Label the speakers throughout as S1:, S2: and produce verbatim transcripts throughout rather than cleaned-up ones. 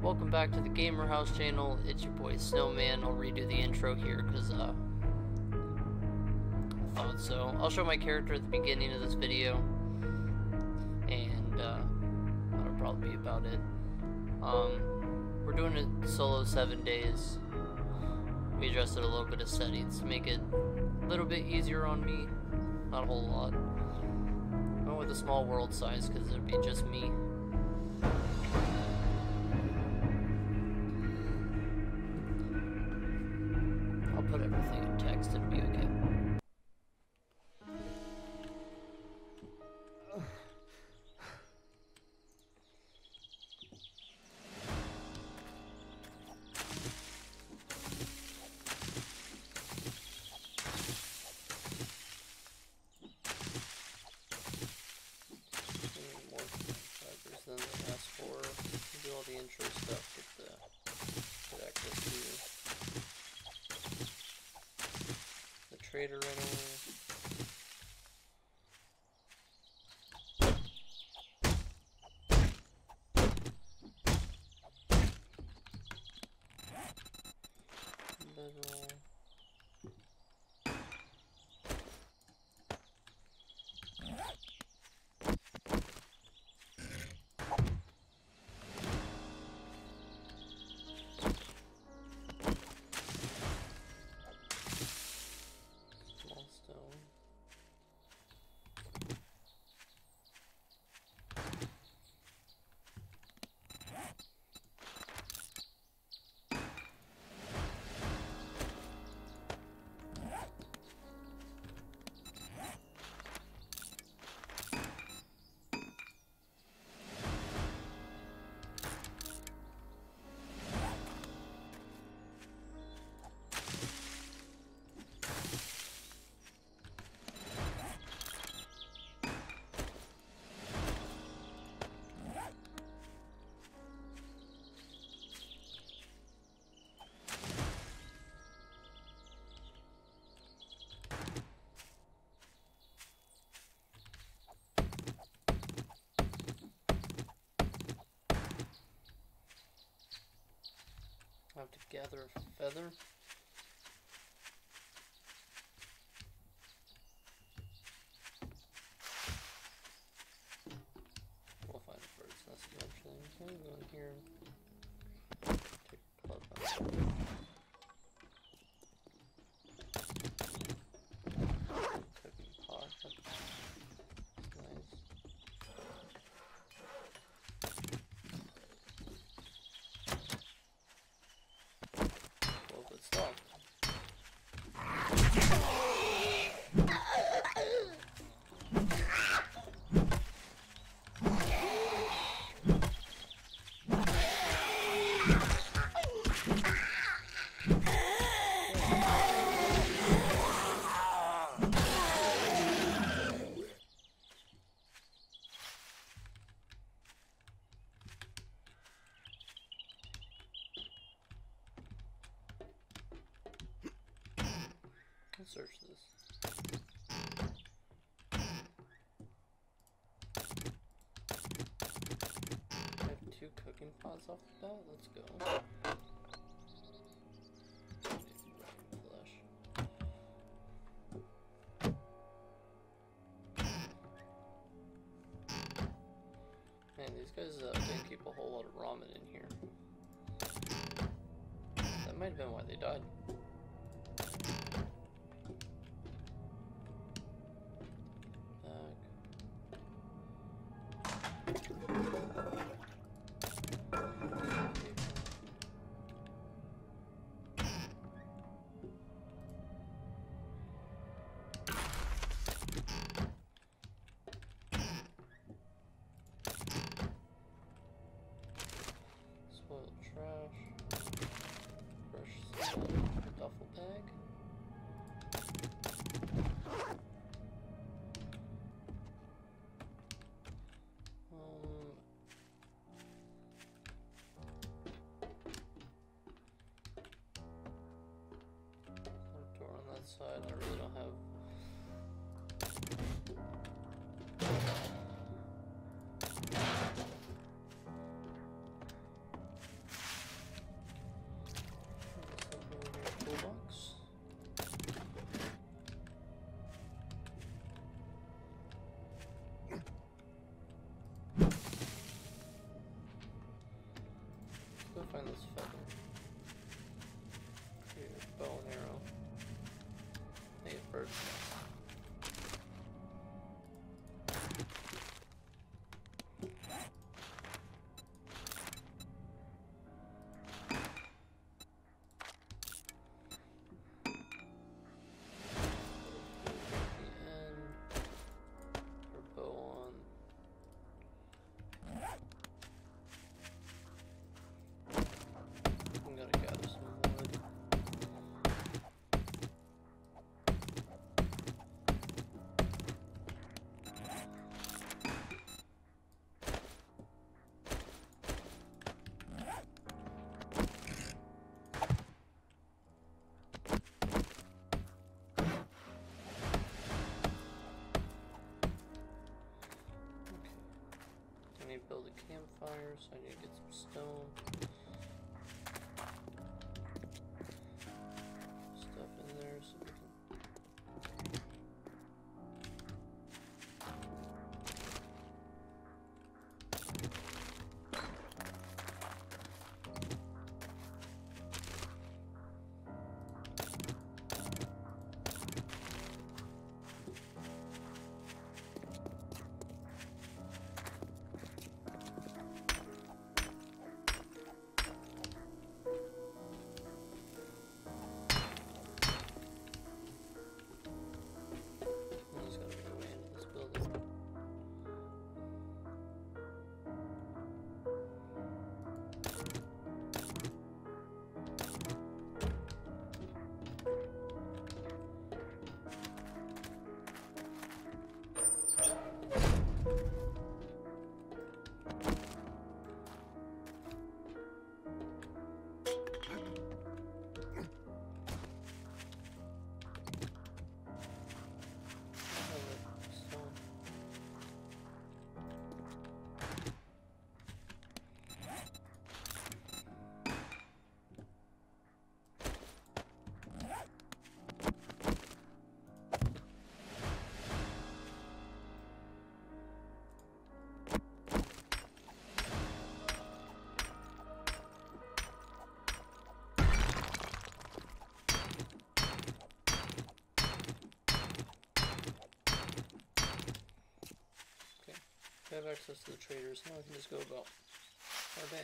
S1: Welcome back to the Gamer House channel. It's your boy Snowman. I'll redo the intro here because uh, I thought so. I'll show my character at the beginning of this video, and uh, that'll probably be about it. Um, we're doing it solo seven days. We adjusted a little bit of settings to make it a little bit easier on me. Not a whole lot. I went with a small world size because it'd be just me. I'll put everything in text, it'll be okay. Then they ask for do all the intro stuff, get the get access to the trader right away. Bedroll. I have to gather a feather. We'll find a bird's nest eventually. I'm gonna go in here and take a club out. Cooking pot. That's nice. Stop. Let's search this. I have two cooking pots off the bat. Let's go. Flesh. Man, these guys uh, didn't keep a whole lot of ramen in here. That might have been why they died. Spoiled trash. Brush some duffel bag. Um, door on that side. I really don't have. Build a campfire, so I need to get some stone. Stuff in there so we can. I have access to the traders, now I can just go about our day.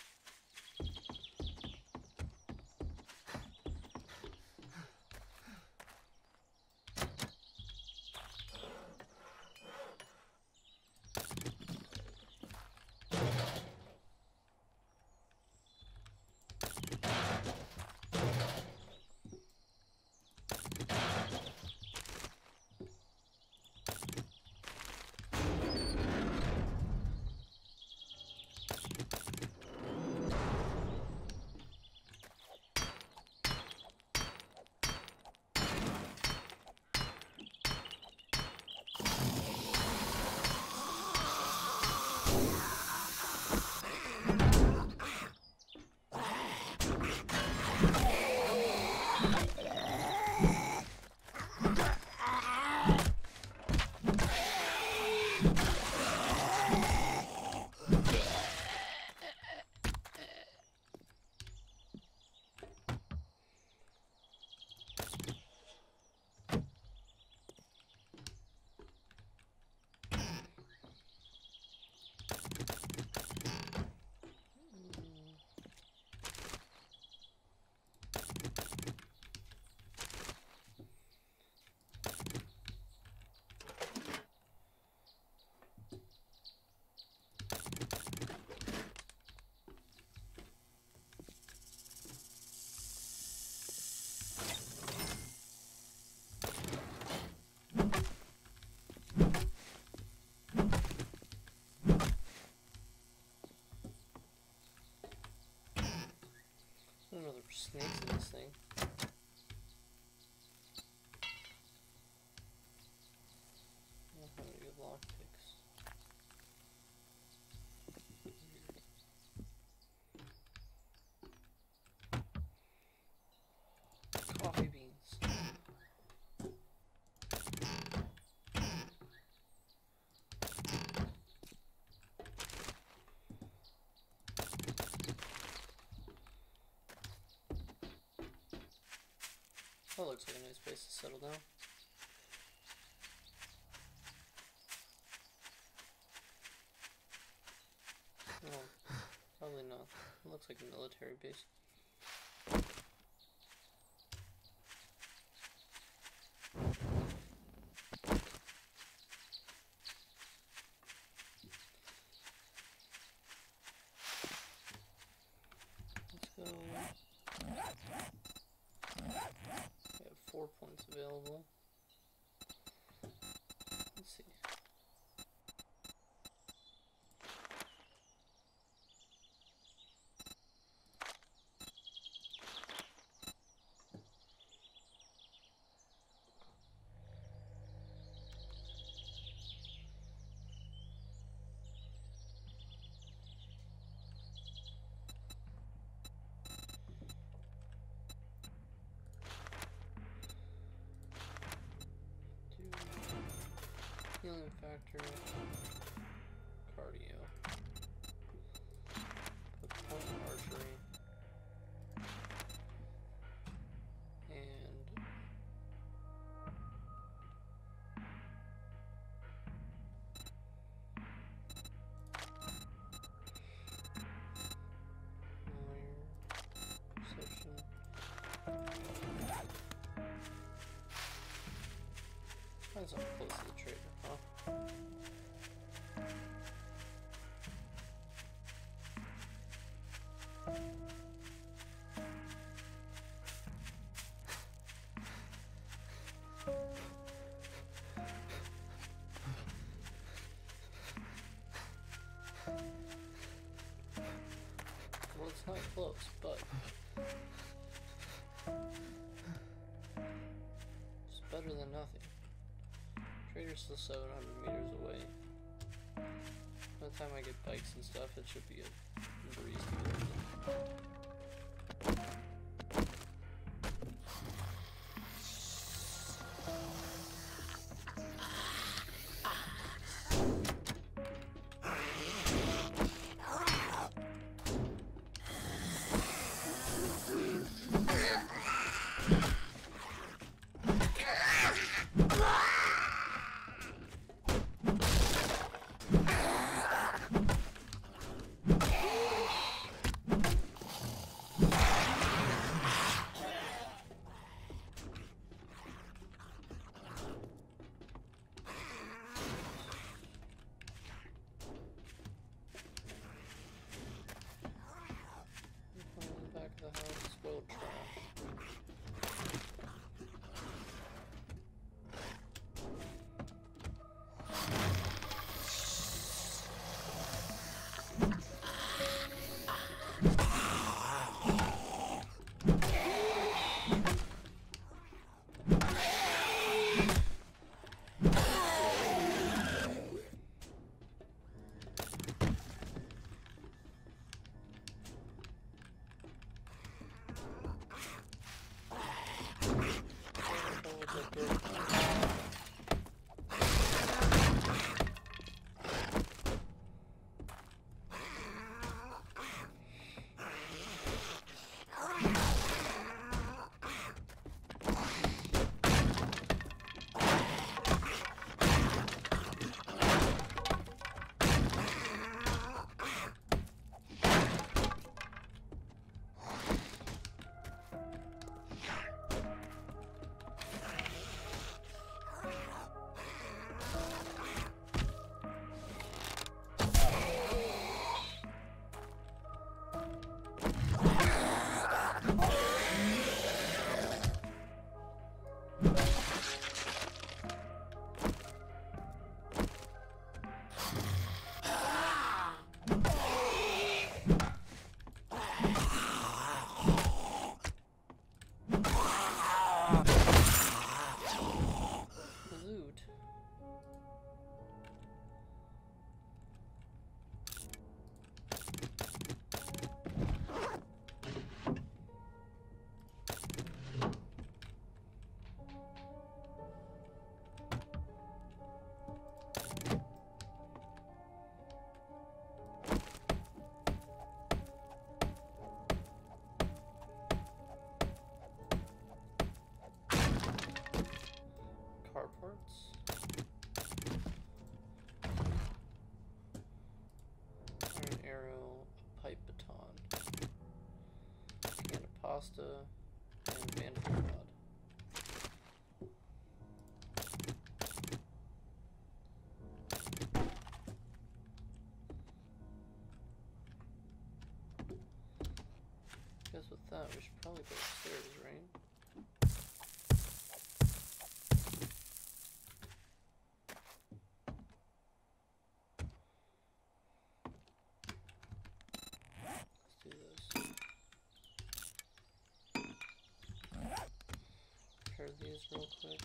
S1: I don't know, there were snakes in this thing. I don't have any good lockpicks. Coffee beans. That looks like a nice place to settle down. looks like a military base. Let's go. We have four points available. Let's see. Healing factor, cardio, put point in archery, and perception. That's not close to the trader, huh? Well, it's not close, but it's better than nothing. Trader's still seven hundred meters away. By the time I get bikes and stuff, it should be a breeze to get everything. pasta, and mandible rod. I guess with that, we should probably go upstairs, right? Let's do this. Repair these real quick.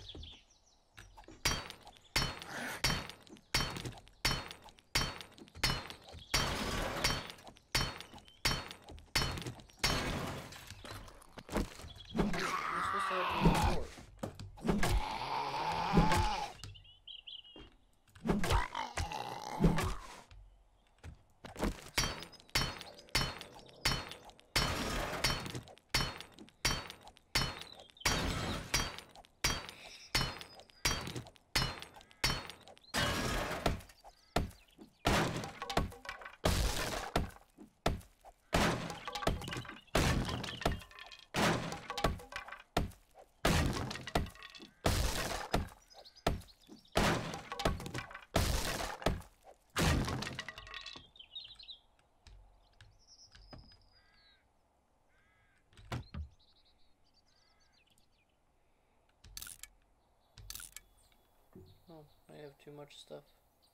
S1: Oh, I have too much stuff.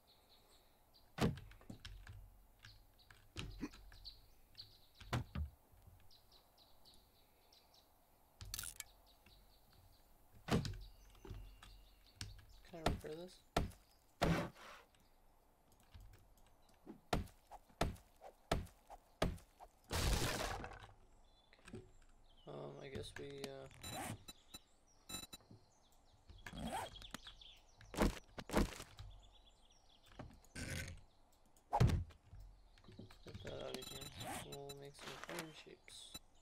S1: Can I repair this? Okay. Um, I guess we, uh... get that out of here. We'll make some frame shapes.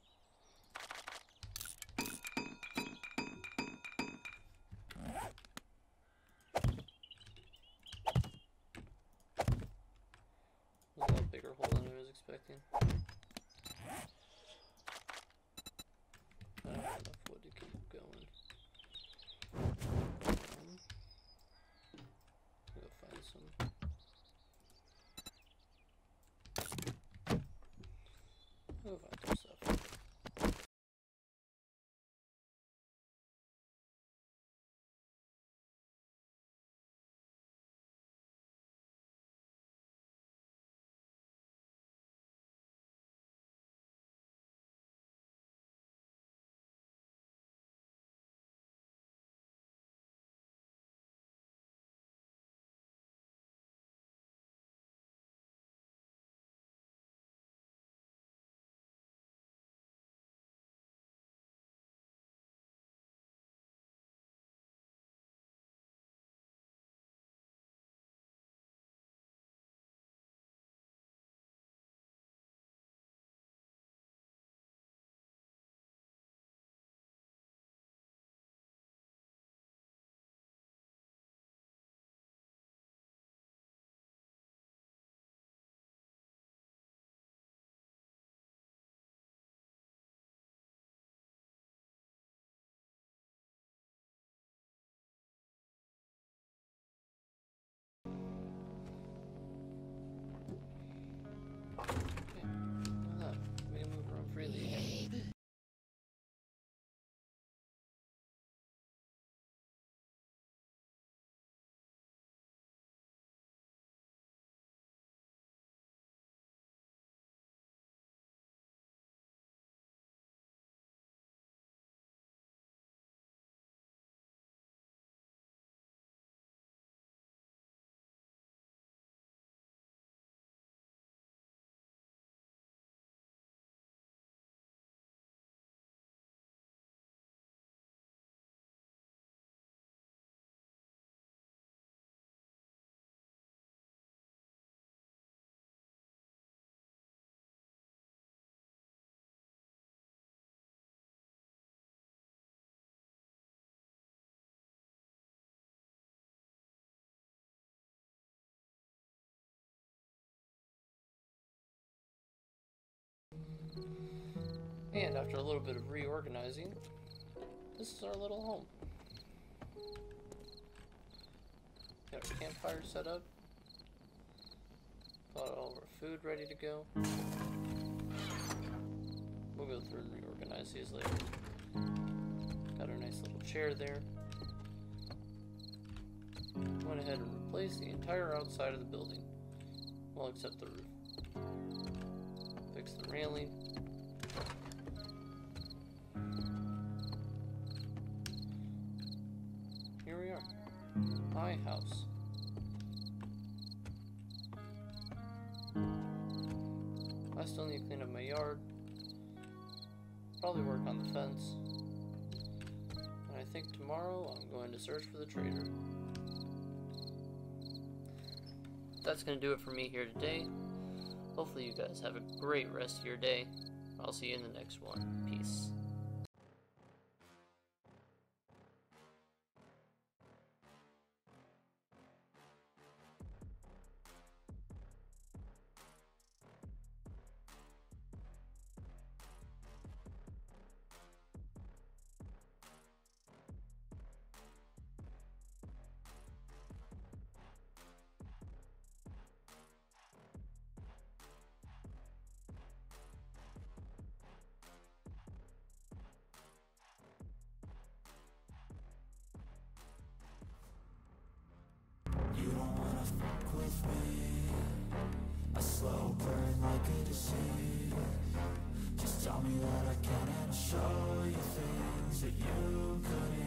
S1: There's a lot bigger hole than I was expecting. I don't have enough wood to keep going. Um, go find some. Go find some stuff. And after a little bit of reorganizing, this is our little home. Got our campfire set up. Got all of our food ready to go. We'll go through and reorganize these later. Got our nice little chair there. Went ahead and replaced the entire outside of the building. Well, except the roof. Fixed the railing. Here we are. My house. I still need to clean up my yard. Probably work on the fence. And I think tomorrow I'm going to search for the trader. That's going to do it for me here today. Hopefully you guys have a great rest of your day. I'll see you in the next one. Peace.
S2: You don't wanna fuck with me. A slow burn like a disease. Just tell me that I can and I'll show you things that you couldn't